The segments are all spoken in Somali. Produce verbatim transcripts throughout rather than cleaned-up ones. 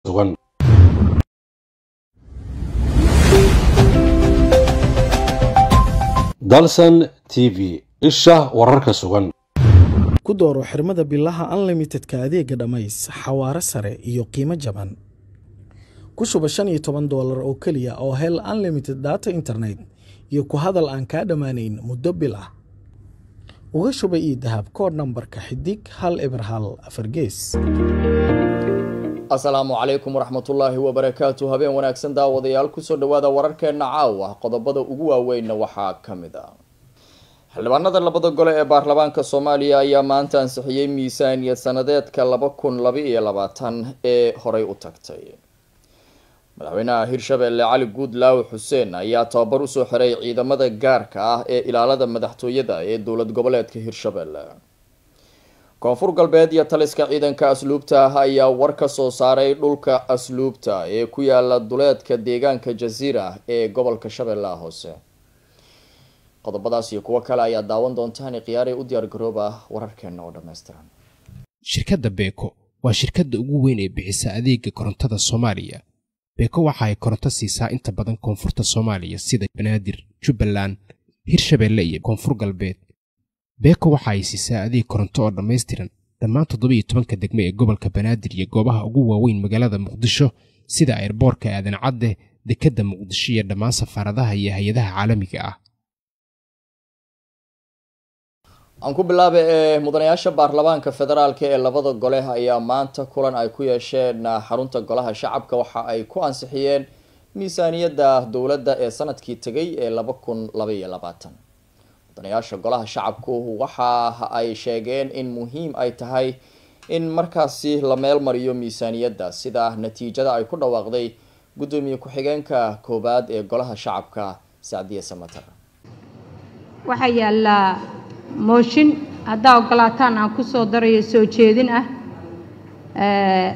دالسن تي في إشة وررك سوغن ku dooro xirmada billaha unlimitedka adeega dhamays xawaare sare iyo qiimo jaban ku shuba shan iyo toban doolar oo kaliya oo hel unlimited data internet iyo ku hadal aan ka dhamaanayn muddo bil ah uga shuba ii dahab kood nambarka xidig hal eber hal afar gees. Assalaamu calaykum waraxmatullaahi wabarakaatuh. Habeen wanaagsan daawadayaal ku soo dhawaada wararkeena caawa qodobada ugu waaweyn waxaa kamid ah xildhibaanada labada gole ee baarlamaanka Soomaaliya ayaa maanta ansixiyay miisaaniyad sanadeedka laba kun laba iyo labaatan ee horay u tagtay. madaxweynaha Hirshabelle Cali Guudlaaw Xuseen ayaa tababar u soo xiray ciidamada gaarka ah ee ilaalada madaxtooyada ee dowlad goboleedka Hirshabelle. koonfur galbeed iyo taliska ciidanka asluubta ayaa war ka soo saaray dhulka asluubta ee ku yaala duleedka deegaanka Jasiira ee gobolka Shabeellaha Hoose. qodobadaas iyo kuwa kale ayaa daawan doontaan qiyaare u diyaar garooba wararkeena oo dhameystiran. shirkadda Beko waa shirkadda ugu weyn ee bixisa adeegga korontada Soomaaliya. Beko waxa ay koronto siisaa inta badan koonfurta Soomaaliya sida Banaadir, Jubbaland, Hirshabelle iyo koonfur galbeed. Beko waxa ay siisaa adeeg koronto oo dhameystiran dhammaan toddoba iyo tobanka degmo ee gobolka Banaadir iyo goobaha ugu waaweyn magaalada Muqdisho sida airportka Aadan Cadde, dekedda Muqdisho iyo dhammaan safaaradaha iyo hay'adaha caalamiga ah. aan ku bilaabay ee mudanayaasha baarlamaanka federaalka ee labada gole ayaa maanta kulan ay ku yeesheen xarunta golaha shacabka waxa ay ku ansixiyeen miisaaniyadda dowladda ee sanadkii tagay ee laba kun laba iyo labaatan. mudanayaasha golaha shacabku waxa ay sheegeen in muhiim ay tahay in markaasi la meel mariyo miisaaniyadda sida natiijada ay ku dhawaaqday gudoomiye ku-xigeenka koobaad ee golaha shacabka Saadiya Samatar. waxa yaala mooshin hadda ogolaataan aan ku soo darayo soo jeedin ah ee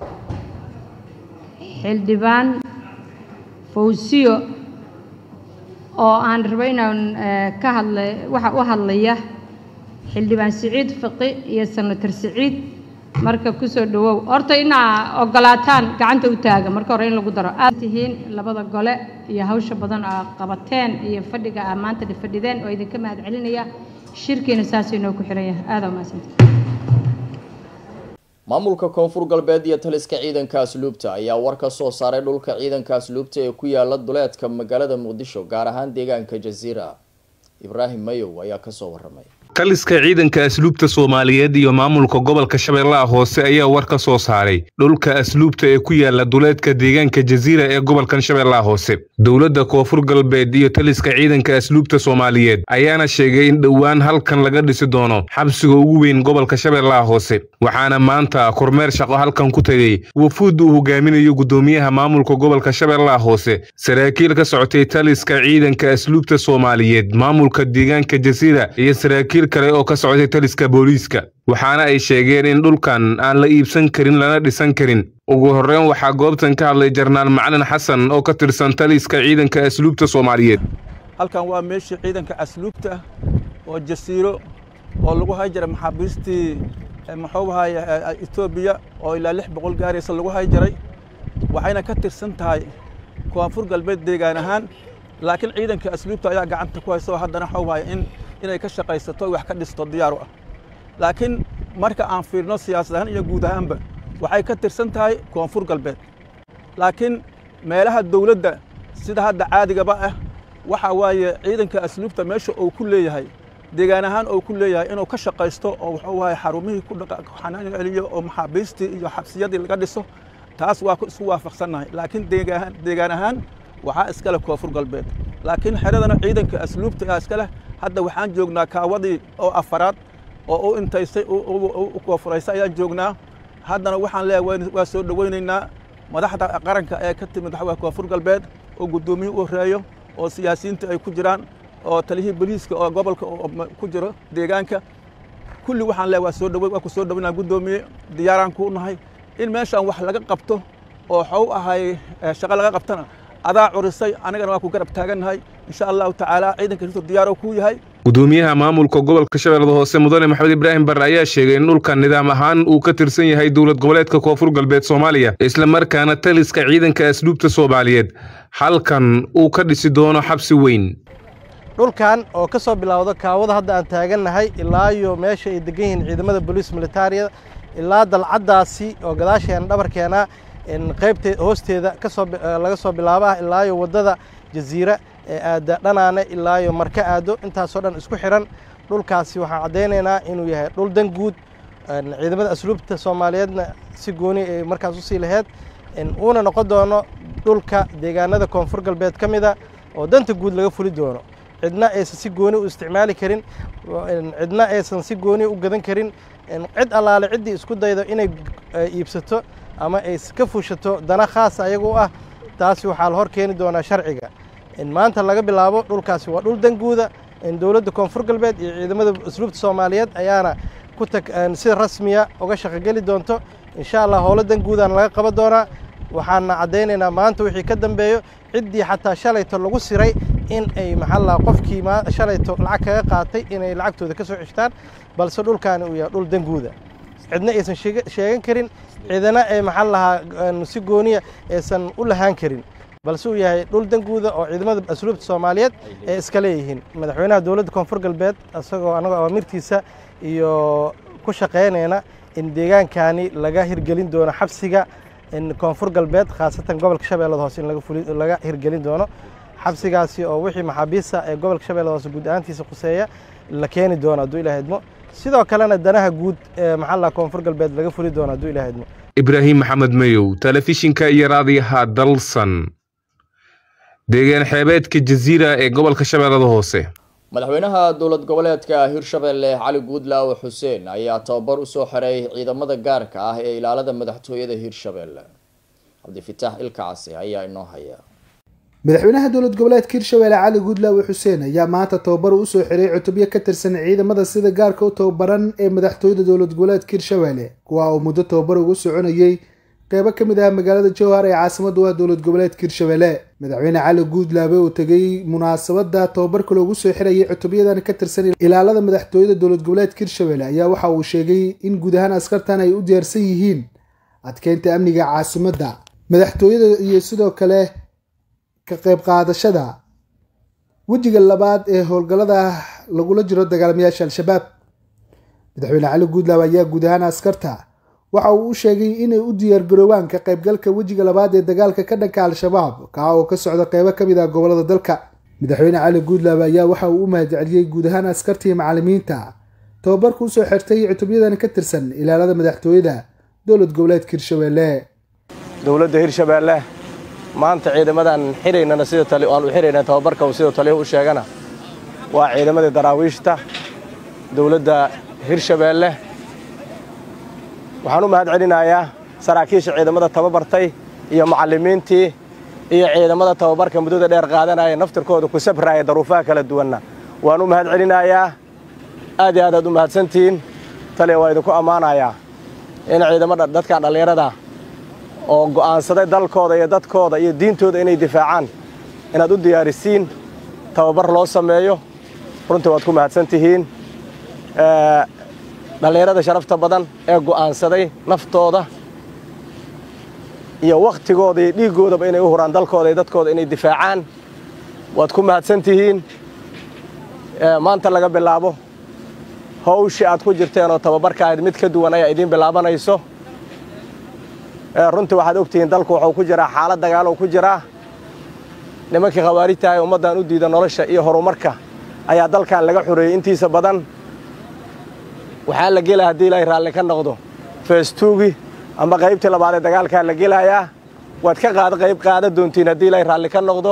xildhibaan Fawsiyo oo aan rabay inaan ka hadlay waxa u hadlaya xildhibaan Siciid Fiqi iyo Senator Siciid marka ku soo dhawow horta ina ogolaataan gacanta u taaga marka hore in lagu daro aad tihiin labada gole iyo hawsha badan oo qabateen iyo fadhiga amaanta fadhideen oo idinka mahad celinaya shirkeena saasino ku xiran yahay aad ma santi. maamulka koonfur galbeed iyo taliska ciidanka asluubta ayaa war ka soo saaray dhulka ciidanka asluubta ee ku yaala duleedka magaalada Muqdisho gaar ahaan deegaanka Jasiira. Ibrahim Mayow ayaa ka soo waramay. taliska ciidanka asluubta Soomaaliyeed iyo maamulka gobolka Shabeellaha Hoose ayaa war ka soo saaray dhulka asluubta ee ku yaala duleedka deegaanka Jasiira ee gobolka Shabeellaha Hoose. dowladda koonfur galbeed iyo taliska ciidanka asluubta Soomaaliyeed ayaana sheegay in dhawaan halkan laga dhisi doono xabsiga ugu weyn gobolka Shabeellaha Hoose. waxaana maanta kormeer shaqo halkan ku tagay wafuud uu hogaaminayo gudoomiyaha maamulka gobolka Shabeellaha Hoose, saraakiil ka socotay taliska ciidanka asluubta Soomaaliyeed, maamulka deegaanka Jasiira iyo saraakiil kale oo ka socotay taliska booliiska. waxaana ay sheegeen in dhulkan aan la iibsan karin lana dhisan karin. ugu horreyn waxaa goobtan ka hadlay Jarnaal Macalin Xasan oo ka tirsan taliska ciidanka asluubta Soomaaliyeed. halkan waa meeshii ciidanka asluubta oo Jasiiro oo lagu hayjara maxaabiistii maxoobaha Itoobiya oo ilaa lix boqol gaaraysa lagu hayjaray waxayna ka tirsan tahay koonfur galbeed deegaan ahaan laakiin ciidanka asluubta ayaa gacanta ku hayso haddana xawaayo in inay ka shaqaysato wax ka dhisto diyaar u ah. laakiin marka aan fiirno siyaasadahan iyo guud ahaanba waxay ka tirsan tahay koonfur galbeed. laakiin meelaha dawladda sida hadda caadigaba ah waxa waaye ciidanka asluubta meesha uu ku leeyahay deegaan ahaan uu ku leeyahay inuu ka shaqaysto oo wuxuu waaye xarumihii ku xanaan celiyo oo maxaabiistii iyo xabsiyadii laga dhiso taas waa ku isku waafaqsanahay. laakiin deegaan deegaan ahaan waxaa iska leh koonfur galbeed. laakiin xeradana ciidanka asluubta ayaa iska leh. hadda waxaan joognaa kaawadii oo afaraad oo u intaysay u koonfuraysa ayaan joognaa. haddana waxaan leeyahay waa soo dhawaynaynaa madaxda qaranka ee ka timid waxa koonfur galbeed oo gudoomiye u horeeyo oo siyaasiyiinta ay ku jiraan oo taliyihii booliiska oo gobolka ku jiro deegaanka kulli waxaan leeyahay waa soo dhaway waa ku soo dhawaynaa gudoomiye diyaaraan ku nahay in meeshaan wax laga qabto oo xaw ahay shaqo laga qabtana adaa curisay anagana waa ku garab taagannahay insha Allah taala ciidanka intuu diyaar ku yahay gudoomiyaha maamulka gobolka Shabeellada Hoose Mudane Maxamed Ibraahim Barre ayaa sheegay in dhulkan nidaam ahaan uu ka tirsan yahay dowlad goboleedka Koonfur Galbeed Soomaaliya isla markaana taliska ciidanka asluubta Soomaaliyeed halkan uu ka dhisi doono xabsi weyn. dhulkan oo ka soo bilowdo kaawada hadda aan taagannahay ilaa iyo meesha ay degan yihiin ciidamada booliis militariga ilaa dalcadaasi oo gadaasheena dhabarkeena in qaybta hoosteeda ka soo laga soo bilaabaa ilaa iyo wadada Jaziira ee aada dhanaane ilaa iyo marka aado intaas oo dhan isku xiran dhulkaasi waxaan cadeynaynaa inuu yahay dhul dan guud ciidamada asluubta Soomaaliyeedna si gooni ay markaas u sii lahayd in uu noqon doono dhulka deegaanada Koonfur Galbeed kamida oo danta guud laga fuli doono cidna aysan si gooni u isticmaali karin cidna aysan si gooni u gadan karin cid alaale cidii isku daydo inay iibsato ama ay ka fushato dana khaas ayagu ah taasi waxa la hor keeni doonaa sharciga in maanta laga bilaabo dhulkaasi waa dhul dan guuda in dawladda Koonfur Galbeed iyo ciidamada asluubta Soomaaliyeed ayaana ku tag si rasmi ah uga shaqo gali doonto insha Allah howlo dan guudan laga qaban doonaa waxaan cadeynaynaa maanta wixii ka dambeeyo cidii xataa shalayto lagu siray in ay maxalla qofkii ma shalayto lacag kaga qaatay inay lacagtooda ka soo cishtaan balse dhulkaani uu yahay dhul dan guuda cidna aysan sheegan karin cidana ay maxallaha si gooniya aysan u lahaan karin balse uu yahay dhul dan guuda oo ciidamada asluubta Soomaaliyeed ee iska leeyihiin madaxweynaha dawladda Koonfur Galbeed asagoo anaga amirtiisa iyo ku shaqeynayna in deegaankani laga hirgelin doono xabsiga in Koonfur Galbeed khaasatan gobolka Shabeellada Hoose in laga fuli laga hirgelin doono xabsigaasi oo wixii maxaabiista ee gobolka Shabeellada Hoose guud ahaantiisa quseeya la keeni doono haduu Ilaahay idmo sidoo kalena danaha guud ee maxalla Koonfur Galbeed laga fuli doono haduu Ilaahay idmo Ibraahim Maxamed Mayow telefishinka iyo raadiyaha Dalsan deegaan xeebeedka Jaziira ee gobolka Shabeellada Hoose madaxweynaha dowlad goboleedka Hirshabelle Cali Guudlaaw Xuseen ayaa tababar u soo xiray ciidamada gaarka ah ee ilaalada madaxtooyada Hirshabelle Cabdi Fitaax Ilkaasi ayaa inoo haya madaxweynaha dowlad goboleedka Hirshabelle Cali Guudlaaw Xuseen ayaa maanta tababar u soo xiray cutubyo ka tirsan ciidamada sida gaarka u tababaran ee madaxtooyada dowlad goboleedka Hirshabelle kuwa oo muddo tababar ugu soconayay qaybo kamid ah magaalada Jowhar ee caasimadda waa dowlad goboleedka Hirshabelle madaxweyne Cali Guudlaaw oo tagay munaasabada tababarka loogu soo xirayay cutubyadan ka tirsan ilaalada madaxtooyada dowlad goboleedka Hirshabelle ayaa waxa uu sheegay in guud ahaan askartan ay u diyaarsan yihiin adkeynta amniga caasimadda madaxtooyada iyo sidoo kale ka qayb qaadashada wajiga labaad ee howlgallada lagula jiro dagaalamayaasha al-shabaab madaxweyne Cali Guudlaaw ayaa guud ahaan askarta waxa uu u sheegay inay u diyaar garoobaan ka qaybgalka wajiga labaad ee dagaalka ka dhanka al-shabaab ka oo ka socda qaybo kamid ah gobolada dalka madaxweyne Cali Guudlaaw ayaa waxa uu u mahadceliyay guud ahaan askartii macallimiinta tababarku u soo xirtay cutubyadan ka tirsan ilaalada madaxtooyada dowlad goboleedka Hirshabelle dowladda Hirshabelle maanta ciidamadan xiriirna sida tali oo u xiriirna tababarka uu sida tali u sheegana waa ciidamada daraawiishta dowladda Hirshabelle waxaan u mahadcelinayaa saraakiisha ciidamada tababartay iyo macallimiintii iyo ciidamada tababarka muddada dheer qaadanaya naftirkooda ku sabraya daruufaha kala duwanna waan u mahadcelinayaa aad iyo aad aad u mahadsantiin tali waa idinku ammaanayaa in ciidamada dadka dhalinyarada oo go'aansaday dalkooda iyo dadkooda iyo diintooda inay difaacaan inaad u diyaarisiin tababar loo sameeyo runtii waad ku mahadsantihiin dhalinyarada sharafta badan ee go'aansaday naftooda iyo waqtigooda iyo dhiigoodaba inay u huraan dalkooda iyo dadkooda inay difaacaan waad ku mahadsantihiin maanta laga bilaabo hawshii aad ku jirteen oo tababarkaad mid ka duwan ayaa idiin bilaabanayso runtii waxaad ogtihiin dalku wuxuu ku jiraa xaalad dagaal oo ku jiraa nimankii khawaarijta ah ummaddan u diida nolosha iyo horumarka ayaa dalkan laga xoreeyay intiisa badan waxaa la gelaa haddii ilaahay raalli ka noqdo feestuugi ama qaybtii labaad ee dagaalkaa la gelayaa waad ka qaad qayb qaada doontiin haddii ilaahay raalli ka noqdo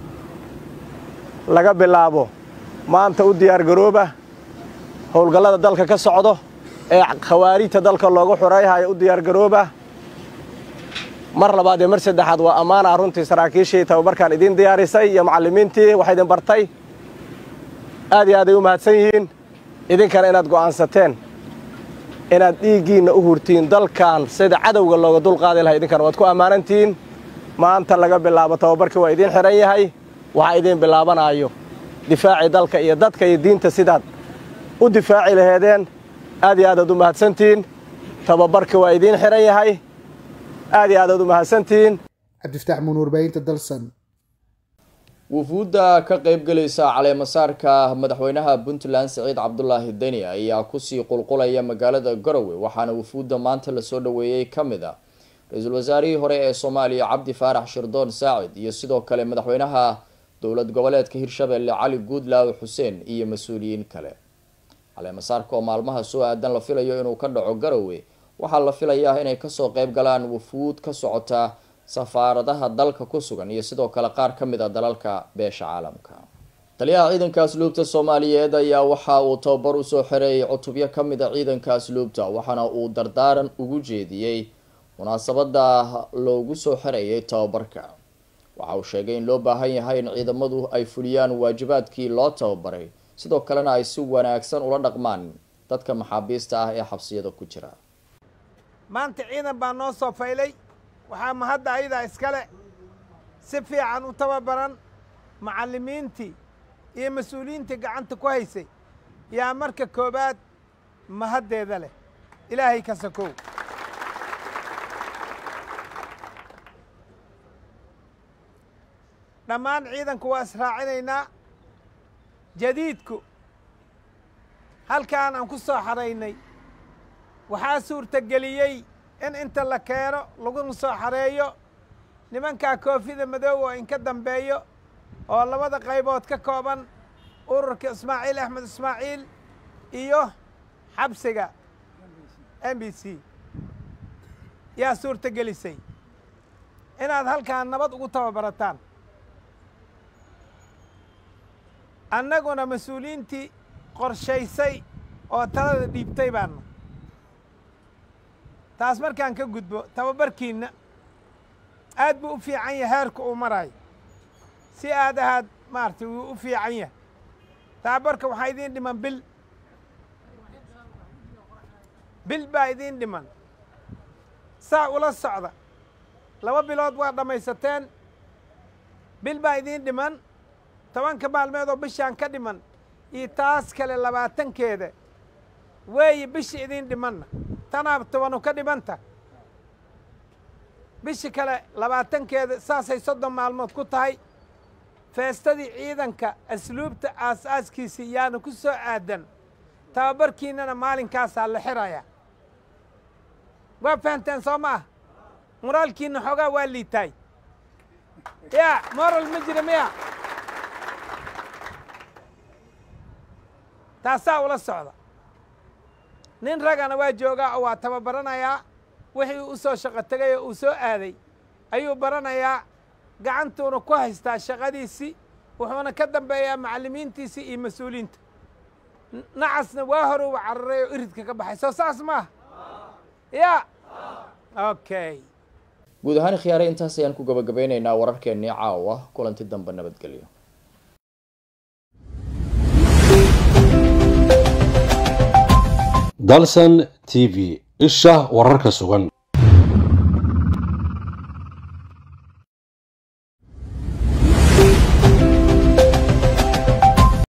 laga bilaabo maanta u diyaar garooba howlgallada dalka ka socdo ee khawaarijta dalka loogu xoreeyayo u diyaar garooba mar labaad iyo mar saddexaad waa ammaana runtii saraakiishii tababarkan idiin diyaarisay iyo macallimiintii waxay idin bartay aad iyo aad ay u mahadsan yihiin idinkana inaad go'aansateen inaad dhiiggiinna u hurtiin dalkan sida cadowga looga dulqaadi lahaa idinkana waad ku ammaanantihiin maanta laga bilaabo tababarkii waa idiin xiran yahay waxaa idiin bilaabanayo difaaci dalka iyo dadka iyo diinta sidaad u difaaci laheedeen aad iyo aad aad u mahadsantihiin tababarka waa idiin xiran yahay aad iyo aad aad u mahadsantihiin cabdifataax muun warbaahinta dalsan wufuudda ka qaybgalaysa caleemasaarka madaxweynaha puntland siciid cabdulaahi deni ayaa kusii qulqulaya magaalada garowe waxaana wufuudda maanta lasoo dhaweeyey ka mid a ra-iisul wasaarihii hore ee soomaaliya cabdi faarax shirdoon saacid iyo sidoo kale madaxweynaha dowlad goboleedka hirshabelle cali guudlaaw xuseen iyo mas-uuliyiin kale caleemasaarka oo maalmaha soo aadan la filayo inuu ka dhaco garowe waxaa la filayaa inay kasoo qayb galaan wufuud ka socota safaaradaha dalka ku sugan iyo sidoo kale qaar ka mid a dalalka beesha caalamka taliyaha ciidanka asluubta soomaaliyeed ayaa waxa uu tababar usoo xireeyay cutubyo ka mid a ciidanka asluubta waxaana uu dardaaran ugu jeediyey munaasabada loogu soo xirayay tababarka waxa uu sheegay in loo baahan yahay in ciidamadu ay fuliyaan waajibaadkii loo tababaray sidoo kalena ay si wanaagsan ula dhaqmaan dadka maxaabiista ah ee xabsiyada ku jira maanta ciidan baa noo soo faylay waxaa mahadda ayadaa iskale si fiican u tababaran macallimiintii iyo mas-uuliyiintii gacanta ku haysay yaa marka koowaad mahaddeeda leh ilaahay ka sakow dhammaan ciidanku waa israacinaynaa jadiidku halkaan aan ku soo xaraynay waxaa suurtageliyey in inta la keeno laguna soo xareeyo nimankaa koofida madoow oo inka dambeeyo oo labada qaybood ka kooban ururka ismaaciil axmed ismaaciil iyo xabsiga m b c yaa suurtagelisay inaad halkaan nabad ugu tababarataan annaguna mas-uuliyiintii qorshaysay oo talada dhiibtay baanna taas markaan ka gudbo tababarkiinna aad buu u fiican yahay heerka uu maraayo si aad ahaad maaragtay wuu u fiican yahay tababarka waxaa idiin dhiman bil bil baa idiin dhiman saa ula socda laba bilood waa dhammaysateen bil baa idiin dhiman tobanka maalmeed oo bishaan ka dhiman iyo taas kale labaatankeeda weeye bisha idiin dhimanna tanaab tobanu ka dhimanta bishi kale labaatankeeda saasay soddon maalmood ku tahay feestadii ciidanka asluubta aas-aaskiisii yaana ku soo aadan tababarkiinnana maalinkaasaa la xirayaa waa fahanteen soo ma ah moraalkiinna xoogaa waa liitaay yaa moral ma jira miya taasaa ula socda nin ragana waa joogaa oo waa tababaranayaa wixii uu u soo shaqo tegay oo uu soo aaday ayuu baranayaa gacantuuna ku haystaa shaqadiisii wuxuuna ka dambeeyaa macallimiintiisii iyo mas-uuliyiinta nacasna waa hore uba cararay oo iridka ka baxay soo saas maaha ya okay guud ahaan khiyaare intaas ayaan ku gabagabeynaynaa wararkeennii caawa kulanti dambe nabadgelyo dalsan t v isha wararka sugan